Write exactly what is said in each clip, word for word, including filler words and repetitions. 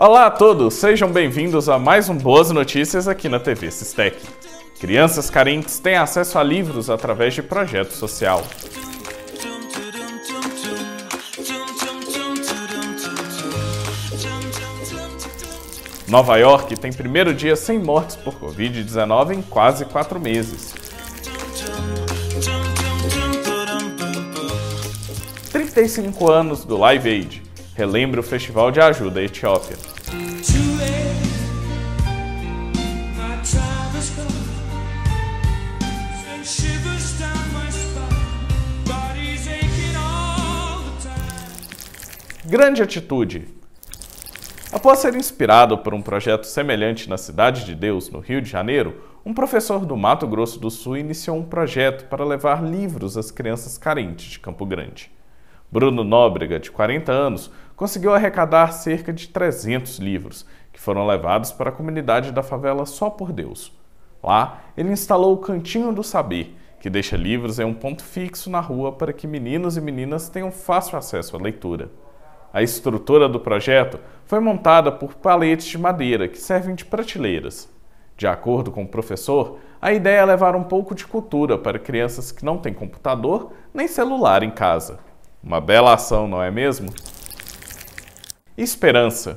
Olá a todos, sejam bem-vindos a mais um Boas Notícias aqui na T V Sistec. Crianças carentes têm acesso a livros através de projeto social. Nova York tem primeiro dia sem mortes por covid dezenove em quase quatro meses. trinta e cinco anos do Live Aid. Relembra o Festival de Ajuda à Etiópia. Grande atitude. Após ser inspirado por um projeto semelhante na Cidade de Deus, no Rio de Janeiro, um professor do Mato Grosso do Sul iniciou um projeto para levar livros às crianças carentes de Campo Grande. Bruno Nóbrega, de quarenta anos, conseguiu arrecadar cerca de trezentos livros, que foram levados para a comunidade da favela Só por Deus. Lá, ele instalou o Cantinho do Saber, que deixa livros em um ponto fixo na rua para que meninos e meninas tenham fácil acesso à leitura. A estrutura do projeto foi montada por paletes de madeira que servem de prateleiras. De acordo com o professor, a ideia é levar um pouco de cultura para crianças que não têm computador nem celular em casa. Uma bela ação, não é mesmo? Esperança.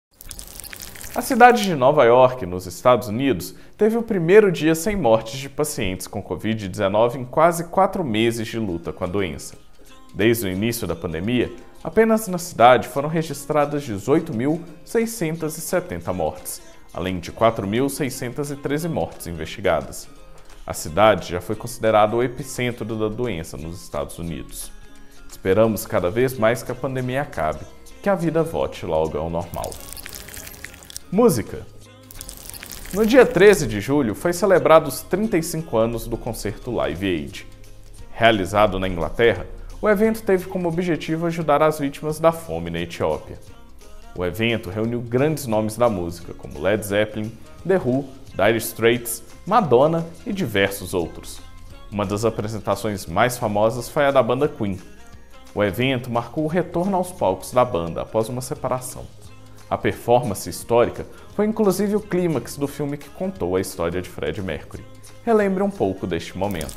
A cidade de Nova York, nos Estados Unidos, teve o primeiro dia sem mortes de pacientes com covid dezenove em quase quatro meses de luta com a doença. Desde o início da pandemia, apenas na cidade foram registradas dezoito mil seiscentas e setenta mortes, além de quatro mil seiscentas e treze mortes investigadas. A cidade já foi considerada o epicentro da doença nos Estados Unidos. Esperamos cada vez mais que a pandemia acabe, que a vida volte logo ao normal. Música. No dia treze de julho foi celebrado os trinta e cinco anos do concerto Live Aid. Realizado na Inglaterra, o evento teve como objetivo ajudar as vítimas da fome na Etiópia. O evento reuniu grandes nomes da música, como Led Zeppelin, The Who, Dire Straits, Madonna e diversos outros. Uma das apresentações mais famosas foi a da banda Queen. O evento marcou o retorno aos palcos da banda após uma separação. A performance histórica foi inclusive o clímax do filme que contou a história de Freddie Mercury. Relembre um pouco deste momento.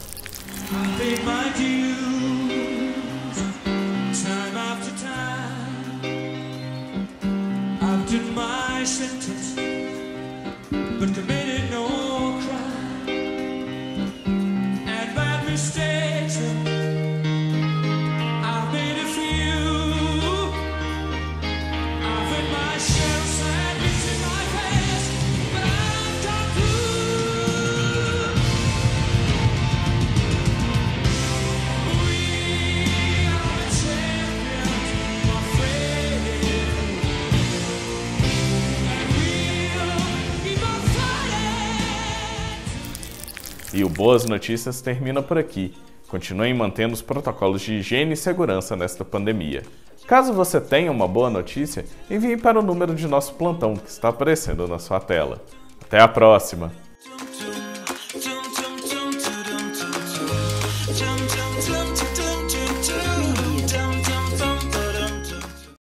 E o Boas Notícias termina por aqui. Continuem mantendo os protocolos de higiene e segurança nesta pandemia. Caso você tenha uma boa notícia, envie para o número de nosso plantão que está aparecendo na sua tela. Até a próxima!